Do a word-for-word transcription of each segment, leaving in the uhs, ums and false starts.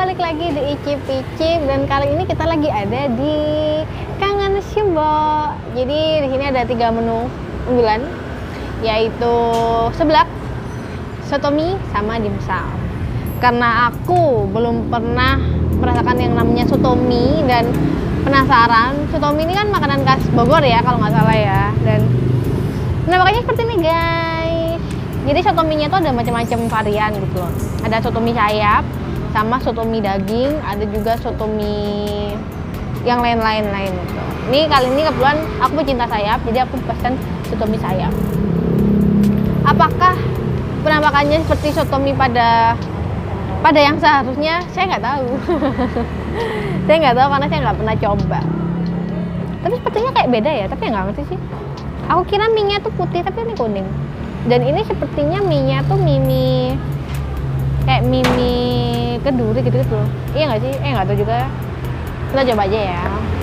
balik lagi di Icip-icip dan kali ini kita lagi ada di Kangen Shimbo. Jadi di sini ada tiga menu unggulan, yaitu seblak, sotomi, sama dimsum. Karena aku belum pernah merasakan yang namanya sotomi dan penasaran. Sotomi ini kan makanan khas Bogor ya kalau nggak salah ya. Dan penampakannya seperti ini guys. Jadi sotominya itu ada macam-macam varian gitu loh. Ada sotomi sayap, sama sotomi daging, ada juga sotomi yang lain-lain lain gitu. Ini kali ini kebetulan aku pecinta sayap, jadi aku pesan sotomi sayap. Apakah penampakannya seperti sotomi pada pada yang seharusnya? Saya nggak tahu. Saya nggak tahu karena saya nggak pernah coba. Tapi sepertinya kayak beda ya, tapi nggak ngerti sih. Aku kira mie-nya tuh putih, tapi ini kuning. Dan ini sepertinya mie-nya tuh mie, mie kayak mie, mie keduri gitu-gitu. Iya nggak sih? Eh nggak tahu juga. Kita coba aja ya.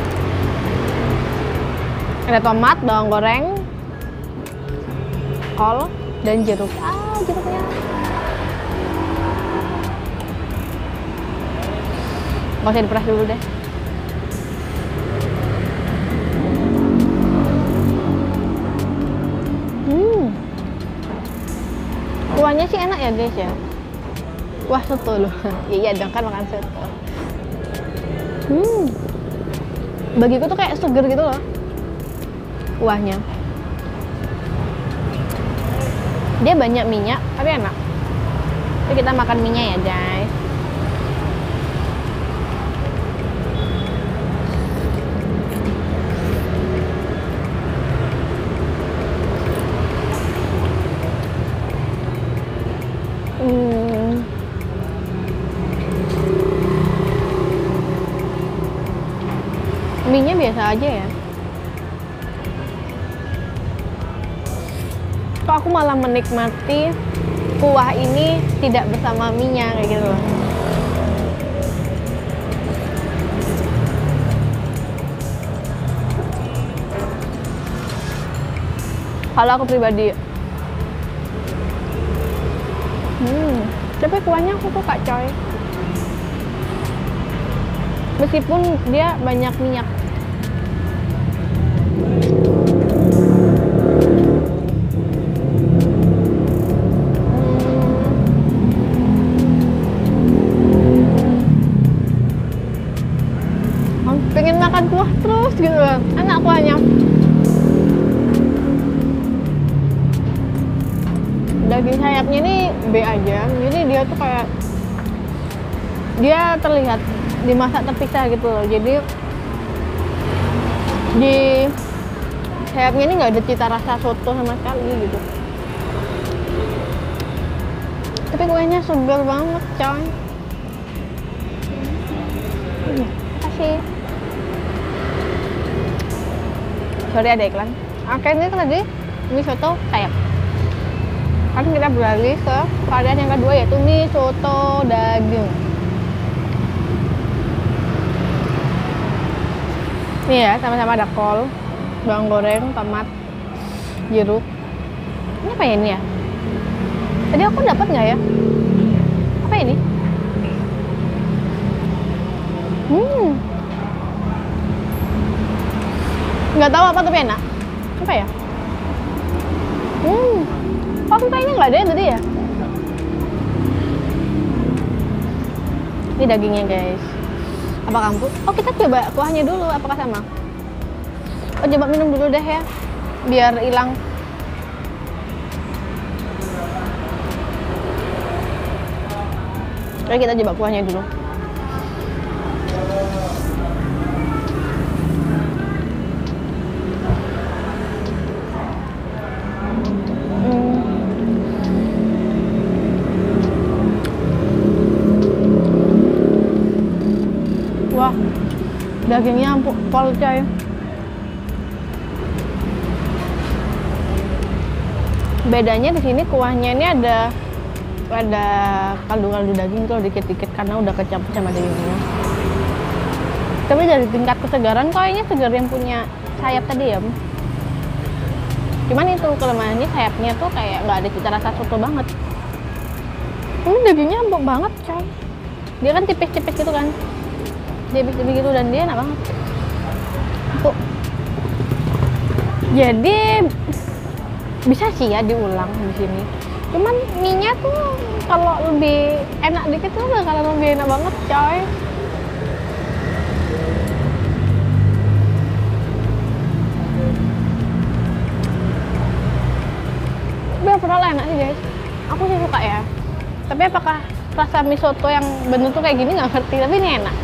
Ada tomat, bawang goreng, kol, dan jeruk. Ah, jeruknya. Nggak usah diperas dulu deh. Hmm. Kuahnya sih enak ya guys ya. Wah, soto loh. Iya dong, kan makan soto. Hmm. Bagiku tuh kayak seger gitu loh kuahnya. Dia banyak minyak, tapi enak. Jadi kita makan minyak ya guys. Hmm. Mie-nya biasa aja ya. Kok aku malah menikmati kuah ini tidak bersama mie-nya kayak gitu loh. Kalau aku pribadi, hmm, tapi kuahnya aku suka coy. Meskipun dia banyak minyak. Hmm. Pengen makan kuah terus gitu loh. Enak kuahnya. Daging sayapnya ini B aja. Jadi dia tuh kayak dia terlihat dimasak terpisah gitu loh. Jadi di sayapnya ini nggak ada cita rasa soto sama sekali gitu. Tapi kuahnya segar banget coy. Hmm, makasih. Sorry ada iklan. Oke, ini kan tadi mie soto sayap. Sekarang kita beralih ke varian yang kedua, yaitu mie soto daging. Nih ya, sama-sama ada kol, bawang goreng, tomat, jeruk. Ini apa ya ini ya? Tadi aku dapat nggak ya? Apa ini? Hmm. Nggak tahu apa tapi enak. Apa ya? Hmm. Kok kayaknya nggak ada ya tadi ya? Ini dagingnya guys. Apa kamu? Oh, kita coba kuahnya dulu, apakah sama? Oh, coba minum dulu deh ya, biar hilang. Oke, kita coba kuahnya dulu. Wah, dagingnya pol coy. Bedanya di sini kuahnya ini ada ada kaldu-kaldu daging tuh dikit-dikit karena udah kecampur sama dagingnya. Tapi dari tingkat kesegaran kayaknya segar yang punya sayap tadi ya. Cuman itu kelemahannya sayapnya tuh kayak nggak ada cita rasa soto banget. Ini dagingnya empuk banget coy. Dia kan tipis-tipis gitu kan, tipis-tipis gitu, dan dia enak banget. Tuh. Jadi bisa sih ya diulang di sini. Cuman mie-nya tuh kalau lebih enak dikit tuh bakalan lebih enak banget, coy. Tapi overall enak sih guys, aku sih suka ya. Tapi apakah rasa mie soto yang bener tuh kayak gini nggak ngerti, tapi ini enak.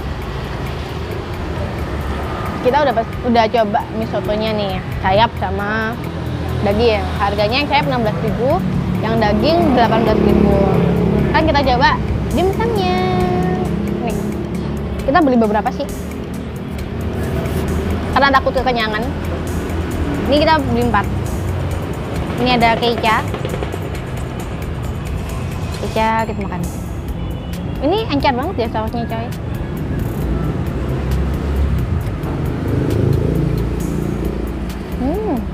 Kita udah pas, udah coba mie sotonya nih, sayap sama daging. Harganya yang sayap enam belas ribu, yang daging delapan belas ribu. Kan kita coba dimsumnya. Nih, kita beli beberapa sih, karena takut kekenyangan. Ini kita beli empat. Ini ada keica. Keica kita makan. Ini encer banget ya sausnya, coy. Hmm.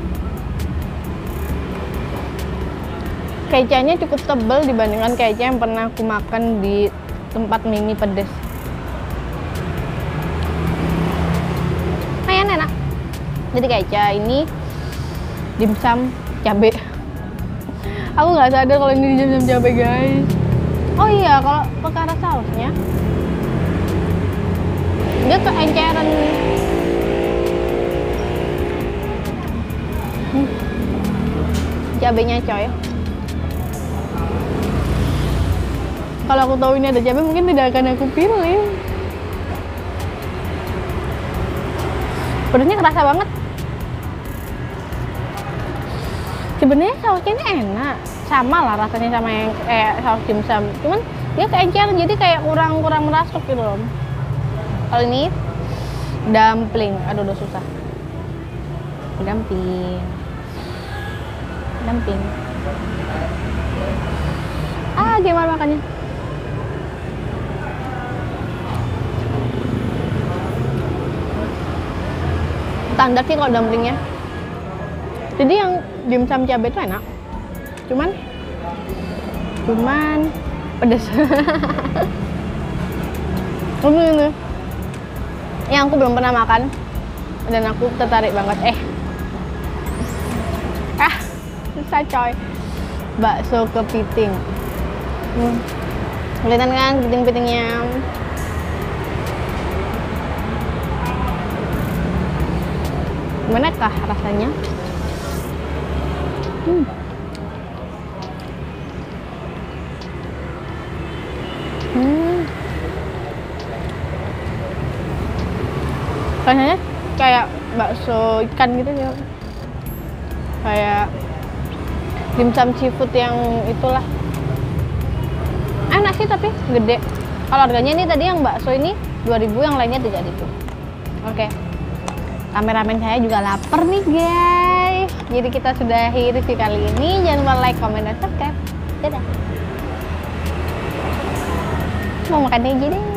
Keicanya cukup tebal dibandingkan keica yang pernah aku makan di tempat mie pedes. Lumayan enak. Jadi keica ini dimsum cabe. Aku nggak sadar kalau ini dimsum cabe, guys. Oh iya, kalau perkara sausnya, dia keenceran. Hmm. Cabenya, coy. Kalau aku tahu ini ada cabai, mungkin tidak akan aku pilih. Pedasnya kerasa banget. Sebenarnya sausnya ini enak, sama lah rasanya sama yang kayak saus dimsum. Cuman dia keencer, jadi kayak kurang kurang merasuk gitu loh. Kalau ini dumpling, aduh udah susah. Dumpling, dumpling. Ah, gimana makannya? Standar sih kalau dumplingnya. Jadi yang dimsum cabai itu enak, cuman cuman pedes. Ini yang aku belum pernah makan dan aku tertarik banget. Eh, ah, susah coy. Bakso kepiting. Hmm. Kelihatan kan kepiting-kepitingnya. Gimana kah rasanya? Hmm. Hmm. Rasanya kayak bakso ikan gitu ya. Kayak dimsum seafood yang itulah. Enak sih tapi gede. Kalau harganya ini tadi yang bakso ini dua ribu, yang lainnya tiga ribu. Oke. Kameramen saya juga lapar nih guys. Jadi kita sudahi review kali ini. Jangan lupa like, comment, dan subscribe. Dadah. Mau makan aja deh.